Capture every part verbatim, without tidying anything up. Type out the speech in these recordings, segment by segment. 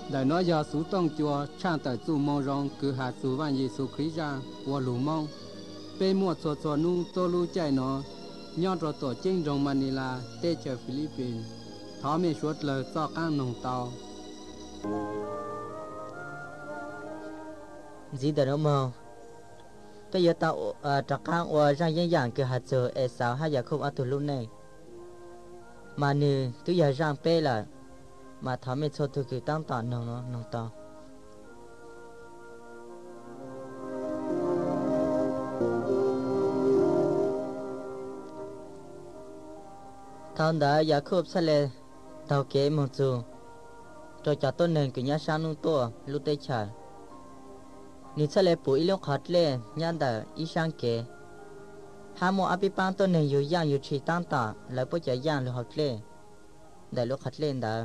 đại nói giờ số tông chùa trang tại chủ mong rong cứ hạt số văn Giêsu Christ ra qua lũ mong bên mua số số nu tô lu chạy nó nhon rồi tổ chức trong Manila tê chờ Philippines thọ mình suốt lời cho các nông tàu gì đó mà tôi giờ tao à trắc cang và ra những dạng cứ hạt số e sáu hay giờ không ăn từ lúc này mà nè tôi giờ rang pe là mà thọ mình số tôi cứ tăng tọt nông nó nông tàu thằng đó giờ không sẽ lên tàu kế một chú rồi cho tôi nên cứ nhớ sang nung to lúc tây chờ nếu sẽ lên bụi lúc hot lên nhăn đờ ý sang kế hai mùa áp băng tôi nênอยู่ย่างอยู่chỉ tăng tọt lại bớt giờย่างlúc hot lên để lúc hot lên đó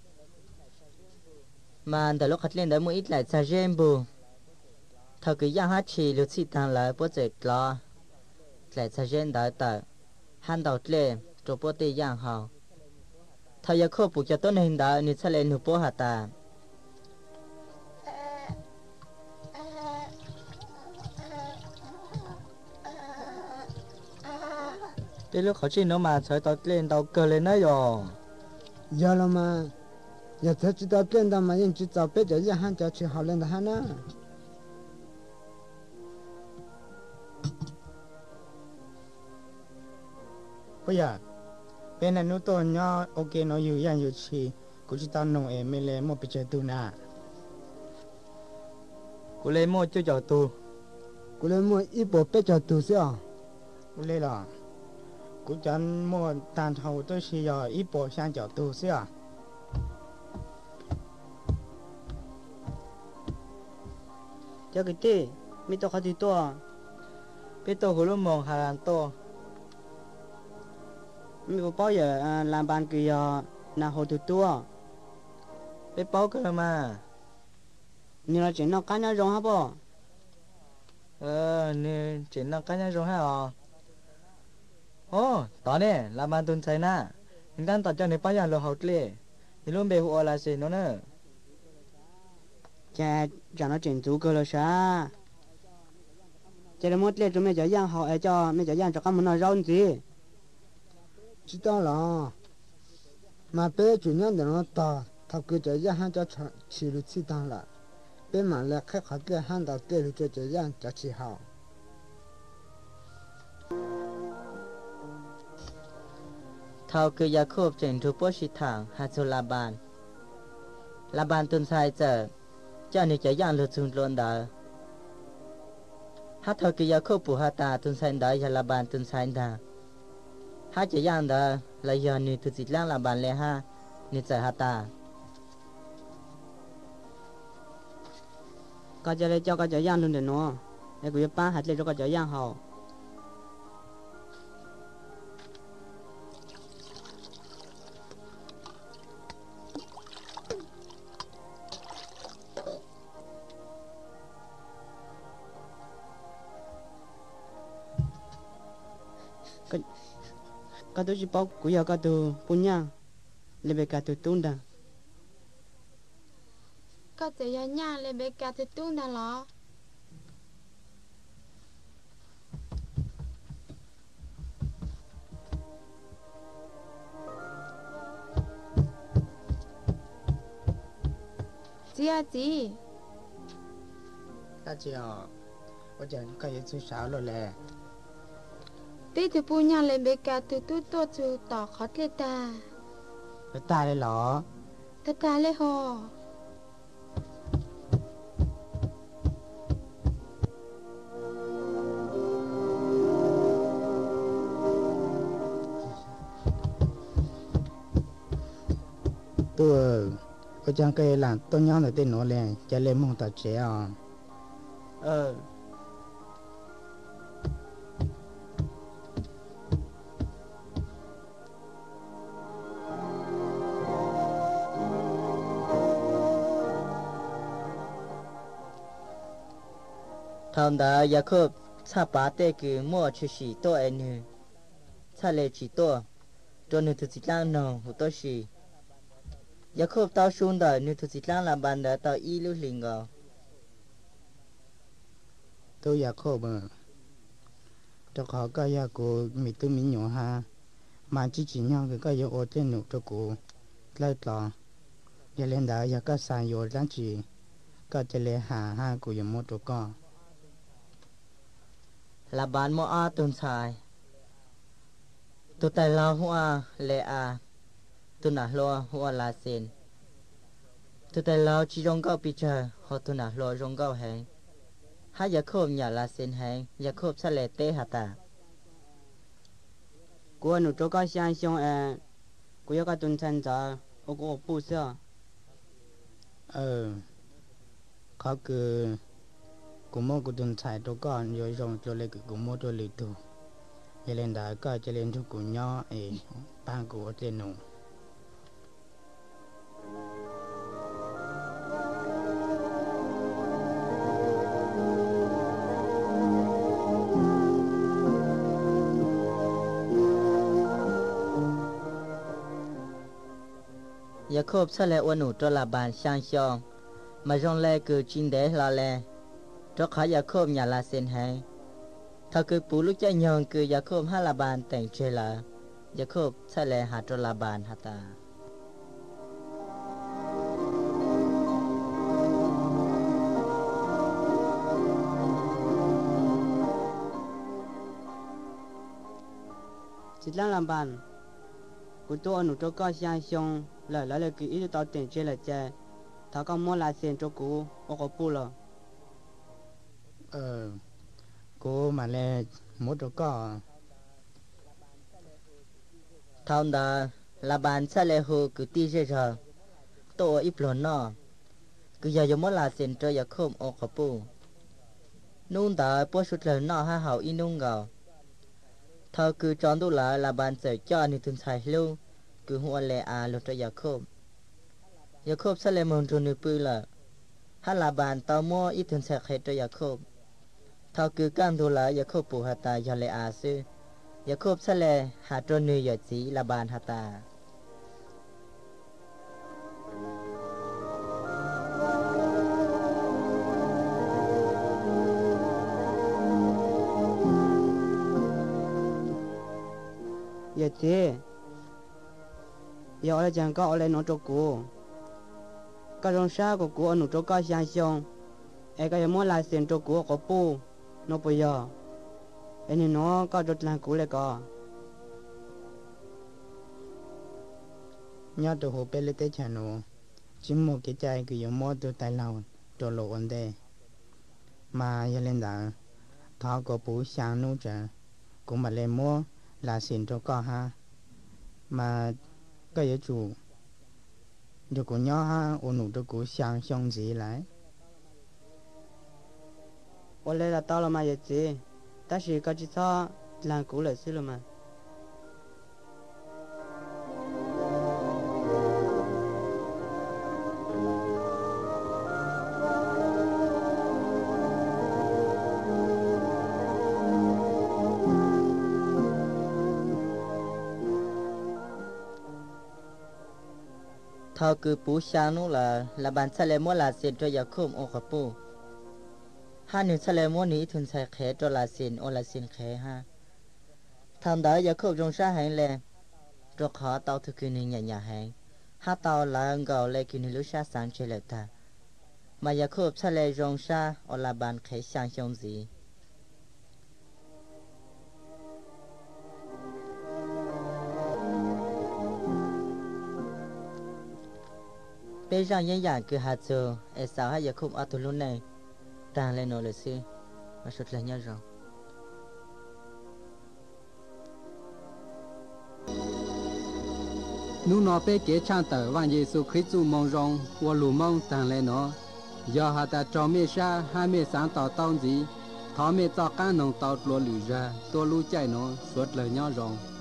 mà để lúc hot lên đó mua ít lại xa rèm bù thằng cứย่างhát chỉ lúc chỉ tăng lại bớt giờ lo lại xa rèm đó tờ han đầu lên rồi bớt tâyย่างhào thầy giờ khâu buộc cho tôi nên đó nên sẽ lên nụ bố hạt ta cái lúc họ chỉ nó mà trời tao lên tao cờ lên đấy rồi giờ là mà giờ thấy chỉ tao lên tao mà nhưng chỉ tao biết giờ hắn cho chỉ họ lên đó hắn á bây giờ bên này nó tôi nhớ ok nóอยู่อย่างอยู่ชีกูจะตอนนงเอไม่เลยมั่วไปเจอตูน่ะกูเลยมั่วช่วยเจ้าตูกูเลยมั่วอีบ่เป็ดจะตูเสียกูเลยหรอกูจะมั่วตานเท่าตัวชียออีปอช่างเจ้าตูเสียเจ้ากิตี้มีตัวเขาตีตัวเป็นตัวหัวลูกมองหาลันตัวมีบ่ป้ออย่าลานบานกี่ยอนาโหตัวตัวไปป้อกันมานี่เราเจนนอกกันยังร้องฮะบ่เออนี่เจนนอกกันยังร้องฮะอ๋อโอ้ตอนนี้ลานบานตุนใส่หน้าถึงการตัดเจ้าในป้ายางเราหดเลยนี่รุ่นเบหัวอะไรสิโน่นเนอแกจะน่าเจนจูเกลือช้าจะได้หมดเลยจะไม่จะย่างเขาไอ้เจ้าไม่จะย่างจะกันมันน่าร้อนสิ知道了mà bé chủ nhân để nó to thằng cứ cho ra hắn cho chỉ được chỉ tăng lại bé mà lại khách khách cái hắn đầu tiên cho cho ra cho chỉ hảo thao cứยาคูบเจนทุกปชิทางฮัสุลาบานลาบานตุนไซเจอเจ้านี่จะย่างลุจุนลนดาฮัทธกิยาคูบปูฮัตาตุนไซดายาลาบานตุนไซดาฮัจะย่างดาลายานี่ตุจิตล่างลาบานเลยฮะนี่จะฮัตาก็จะเลยเจ้าก็จะย่างลุนเดนอไอ้กูจะป้าหัดเลยเจ้าก็จะย่างเขาก็ตัวจีบกูอยากก็ตัวปุ่นยังเลยไปก็ตัวตุ้นดังก็จะยันยันเลยไปก็ตัวตุ้นดังเหรอจีอาจี大姐哦我讲可以做啥了嘞ตีถือปูยันเลยเบกาตัวตัวตัวจูต่อขอดเลยตาไปตายเลยเหรอตาตาเลยหอตัว我讲可以让东阳的电脑嘞จะเลยมองตาเจ้าเออทำได้ยาคูบชาปาเตคือมั่วชิชิตัวเอ็นหือชาเลชิตัวจนหนึ่งถึงสิบล้านนองหัวตัวชียาคบเต้าชุนเดอนูทุสิตล่างลาบันเดอเต้าอีลุลิงก็ตัวยาคบเออเจ้าเขาก็ยากูมีตัวมีหนูฮะมาจีจีเนาะก็ยาโอเตนุตัวกูไล่ต่อยาเล่นดายาก็สายโยลังจีก็จะเลยหาหากูยาโมตัวก็ลาบานโมอาตุนชายตัวแต่เราหัวเลอาตุน่ะลัวหัวลาเซนตัวแต่เราจีรงเก้าปีเจอเขาตุน่ะลัวรงเก้าแหงหายาคบอย่าลาเซนแหงยาคบสะเลเตหาตากูหนูตัวก็相信เอกูอยากตุนชันจ้าโอ้กูปูเสียเออเขาคือกูโมกูตุนชายตัวก่อนโยยรงตัวเล็กกูโมตัวเล็กตัวยาเล่นดาก็จะเล่นทุกกูย่อเอปางกูเตนูยาคบสะเลอวนูตัวลาบานช่างชองมาจงแลคือจินเดลาแลตัวขายาคบอย่าลาเซนให้ถ้าคือปูลูกใจยองคือยาคบห้าลาบานแต่งเจลายาคบสะเลหาตัวลาบานหาตาจิตล่างลำบานกูตัวหนูตัวก็相信เลยแล้วเลยคืออีตัวเต็งเจเลยเจถ้าก็มัวลาเซียนตัวกูโอ้ก็ปูละเออกูมาเลยหมดก็ทาวดาลาบานสะเลหูคือตีเจเจตัวอีปลอนนอคืออย่าอย่ามัวลาเซียนตัวยาคบโอ้ก็ปูนุ่งตาปัวชุดเลยนอห้าเฮาอีนุ่งเกาเท่าคือจอนตุลาลาบานเสยจอนิทุนชายลูคือหัวเลอาลุตยาคบยาคบสะเลมอนจุนปือละฮัลลาบานตอมัวอีทุนเสกเฮตยาคบเท่าคือการตุลายาคบปูหาตายาเลอาซื้อยาคบสะเลหาตรนือยจีลาบานหาตาอย่าเจ๊อย่าอะไรจังก็อะไรน้องตัวกูก็รงชากูกูหนูตัวก็相信ไอ้ก็ยังมัวลาเซียนตัวกูก็ปูน้องปุยอไอ้นี่น้องก็จดหลังกูเลยก็ยอดตัวหัวเป็นเลตชานูจิมโมกิใจคือยังมอตัวไตเราตัวโลอันเดมายาเล่นด่าท้าก็ปูช่างนู้จังกูมาเล่นมัวลาสินตัวก็ฮะมาก็有主如果鸟哈我努的股相相起来我来了到了嘛也接但是个只操烂股了是了嘛เท่าคือปูชานุละละบานสะเลมัวลาเซนตัวยาคบโอขปูห้าหนึ่งสะเลมัวนี้ทุนใส่แขตัวลาเซนโอลาเซนแขห้าทำได้ยาคบจงชาแหงแลตัวขอเตาถือคืนหนึ่งหยาแหงห้าเตาลางเก่าเลยคืนหนึ่งลุชาสามเฉลตามายาคบสะเลจงชาโอลาบานแขช่างชงสีเป็นอย่างยังอย่างคือหาเจอเอสาวให้ยาคุมอัตุลุนในต่างเลยโนเลยสิมาชุดเลยเนี่ยเรานูนอเป้เกช่างเตอวันเยซูคริสต์มองรองวัวลูมองต่างเลยเนาะยาหาแต่จอมเมชาห้าเมสามต่อต้องจีทอเมจอก้านนองต่อตัวหรือจะตัวรู้ใจเนาะสวดเลยเนี่ยรอง